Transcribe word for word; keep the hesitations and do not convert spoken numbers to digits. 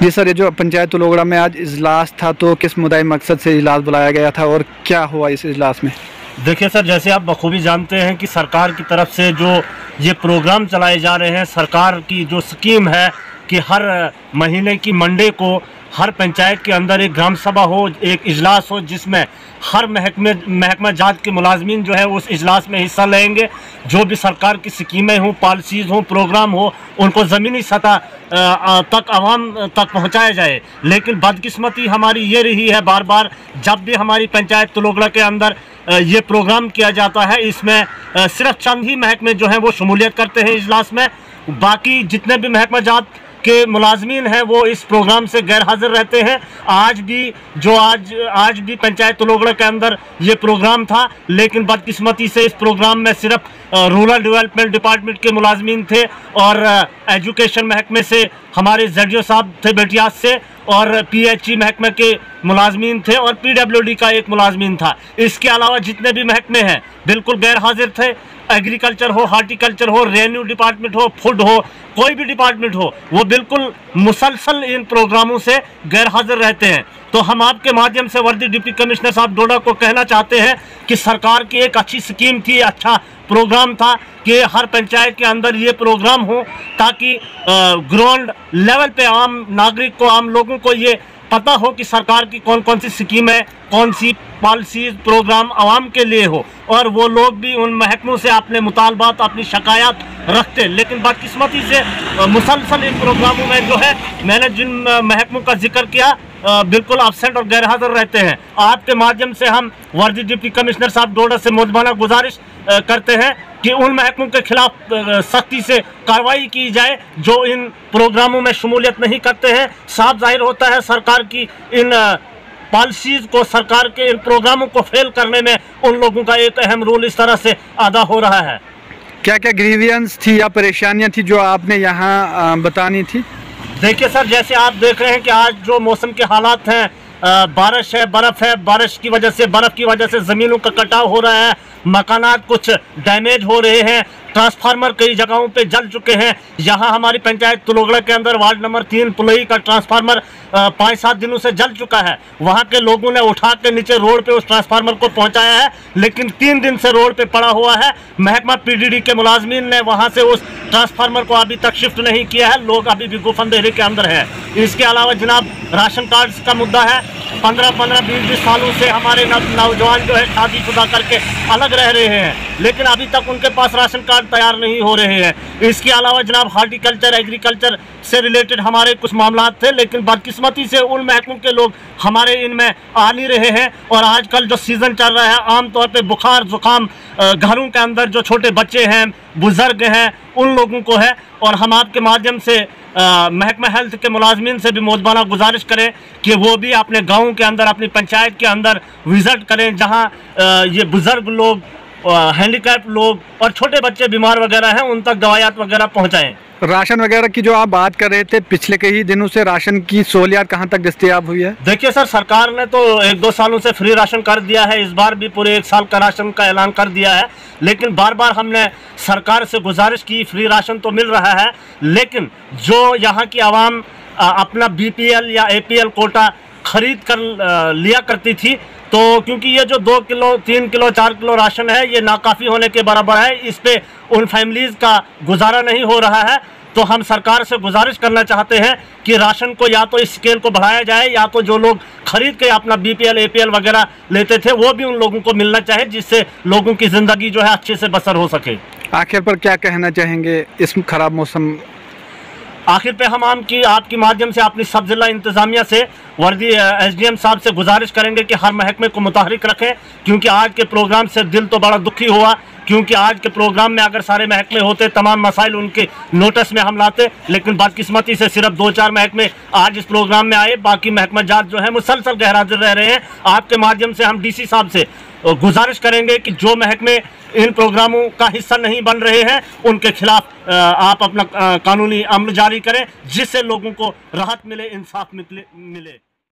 जी sir, ये जो पंचायत तुलोगड़ा में आज इजलास था तो किस मुद्दे मकसद से इजलास बुलाया गया था और क्या हुआ इस इजलास में? देखिए सर, जैसे आप बखूबी जानते हैं कि सरकार की तरफ से जो ये प्रोग्राम चलाए जा रहे हैं, सरकार की जो स्कीम है कि हर महीने की मंडे को हर पंचायत के अंदर एक ग्राम सभा हो, एक इजलास हो जिसमें हर महकमे महकमा जात के मुलाजमीन जो है उस इजलास में हिस्सा लेंगे। जो भी सरकार की स्कीमें हों, पॉलिसीज़ हों, प्रोग्राम हो, उनको ज़मीनी सतह तक आवाम तक पहुंचाया जाए। लेकिन बदकिस्मती हमारी ये रही है, बार बार जब भी हमारी पंचायत तुलोगड़ा के अंदर ये प्रोग्राम किया जाता है, इसमें सिर्फ चंद ही महकमे जो हैं वो शमूलियत करते हैं इजलास में। बाकी जितने भी महकमा जात के मुलाजमीन हैं वो इस प्रोग्राम से गैर हाजिर रहते हैं। आज भी जो आज आज भी पंचायत तुलोगड़ा के अंदर ये प्रोग्राम था, लेकिन बदकिस्मती से इस प्रोग्राम में सिर्फ रूरल डेवलपमेंट डिपार्टमेंट के मुलाजमीन थे और एजुकेशन महकमे से हमारे जेडीओ साहब थे बेटियास से, और पीएचई महकमे के मुलाजमीन थे और पीडब्ल्यूडी का एक मुलाजमीन था। इसके अलावा जितने भी महकमे हैं बिल्कुल गैर हाजिर थे। एग्रीकल्चर हो, हार्टिकल्चर हो, रेवेन्यू डिपार्टमेंट हो, फूड हो, कोई भी डिपार्टमेंट हो, वो बिल्कुल मुसलसल इन प्रोग्रामों से गैर हाजिर रहते हैं। तो हम आपके माध्यम से वर्दी डिप्टी कमिश्नर साहब डोडा को कहना चाहते हैं कि सरकार की एक अच्छी स्कीम थी, अच्छा प्रोग्राम था कि हर पंचायत के अंदर ये प्रोग्राम हो ताकि ग्राउंड लेवल पे आम नागरिक को, आम लोगों को ये पता हो कि सरकार की कौन कौन सी स्कीम है, कौन सी पॉलिसीज प्रोग्राम आवाम के लिए हो, और वो लोग भी उन महकमों से अपने मुतालबात, अपनी शिकायत रखते। लेकिन बदकिस्मती से मुसलसल इन प्रोग्रामों में जो है, मैंने जिन महकमों का जिक्र किया, बिल्कुल एब्सेंट और गैर हाजिर रहते हैं। आपके माध्यम से हम वर्दी डिप्टी कमिश्नर साहब डोडा से मुद्दबाना गुजारिश करते हैं कि उन महकमों के खिलाफ सख्ती से कार्रवाई की जाए जो इन प्रोग्रामों में शमूलियत नहीं करते हैं। साफ जाहिर होता है सरकार की इन पॉलिसीज़ को, सरकार के इन प्रोग्रामों को फेल करने में उन लोगों का एक अहम रोल इस तरह से अदा हो रहा है। क्या क्या ग्रीवियंस थी या परेशानियां थी जो आपने यहाँ बतानी थी? देखिए सर, जैसे आप देख रहे हैं कि आज जो मौसम के हालात हैं, बारिश है, बर्फ़ है, बारिश की वजह से, बर्फ़ की वजह से ज़मीनों का कटाव हो रहा है, मकानात कुछ डैमेज हो रहे हैं, ट्रांसफार्मर कई जगहों पे जल चुके हैं। यहाँ हमारी पंचायत तुलोगड़ा के अंदर वार्ड नंबर तीन पुलई का ट्रांसफार्मर पाँच सात दिनों से जल चुका है। वहाँ के लोगों ने उठा के नीचे रोड पे उस ट्रांसफार्मर को पहुँचाया है, लेकिन तीन दिन से रोड पे पड़ा हुआ है। महकमा पीडीडी के मुलाजमीन ने वहाँ से उस ट्रांसफार्मर को अभी तक शिफ्ट नहीं किया है, लोग अभी भी गुफ अंधेरे के अंदर है। इसके अलावा जनाब राशन कार्ड का मुद्दा है। पंद्रह पंद्रह बीस बीस सालों से हमारे नौजवान जो है शादीशुदा करके अलग रह रहे हैं, लेकिन अभी तक उनके पास राशन कार्ड तैयार नहीं हो रहे हैं। इसके अलावा जनाब हार्टिकल्चर, एग्रीकल्चर से रिलेटेड हमारे कुछ मामला थे, लेकिन बदकिस्मती से उन महकमों के लोग हमारे इनमें आ नहीं रहे हैं। और आजकल जो सीज़न चल रहा है, आमतौर पे बुखार जुकाम घरों के अंदर जो छोटे बच्चे हैं, बुज़ुर्ग हैं, उन लोगों को है। और हम आपके माध्यम से महकमा हेल्थ के मुलाजमीन से भी मुद्दबाना गुजारिश करें कि वो भी अपने गाँव के अंदर, अपनी पंचायत के अंदर विज़िट करें जहाँ ये बुज़ुर्ग लोग, हैंडीकैप लोग और छोटे बच्चे बीमार वगैरह हैं, उन तक दवाइयात वगैरह पहुंचाएं। राशन वगैरह की जो आप बात कर रहे थे, पिछले कई दिनों से राशन की सहूलियत कहां तक दस्तयाब हुई है? देखिए सर, सरकार ने तो एक दो सालों से फ्री राशन कर दिया है, इस बार भी पूरे एक साल का राशन का ऐलान कर दिया है। लेकिन बार बार हमने सरकार से गुजारिश की, फ्री राशन तो मिल रहा है, लेकिन जो यहाँ की आवाम अपना बी पी एल या ए पी एल कोटा खरीद कर लिया करती थी, तो क्योंकि ये जो दो किलो तीन किलो चार किलो राशन है, ये नाकाफ़ी होने के बराबर है, इस पे उन फैमिलीज़ का गुजारा नहीं हो रहा है। तो हम सरकार से गुजारिश करना चाहते हैं कि राशन को या तो इस स्केल को बढ़ाया जाए, या तो जो लोग खरीद के अपना B P L A P L वगैरह लेते थे वो भी उन लोगों को मिलना चाहिए, जिससे लोगों की ज़िंदगी जो है अच्छे से बसर हो सके। आखिर पर क्या कहना चाहेंगे इस खराब मौसम? आखिर पे हम आपकी आपकी माध्यम से अपनी सब जिला इंतज़ामिया से वर्दी एस डी एम साहब से गुजारिश करेंगे कि हर महकमे को मुतहरिक रखें, क्योंकि आज के प्रोग्राम से दिल तो बड़ा दुखी हुआ। क्योंकि आज के प्रोग्राम में अगर सारे महकमे होते, तमाम मसाइल उनके नोटिस में हम लाते, लेकिन बदकिस्मती से सिर्फ दो चार महकमे आज इस प्रोग्राम में आए, बाकी महकमा जात जो है मुसलसल गैर हाजिर रह रहे हैं। आपके माध्यम से हम डी सी साहब से गुजारिश करेंगे कि जो महकमे इन प्रोग्रामों का हिस्सा नहीं बन रहे हैं, उनके खिलाफ आप अपना कानूनी अमल जारी करें, जिससे लोगों को राहत मिले, इंसाफ मिले।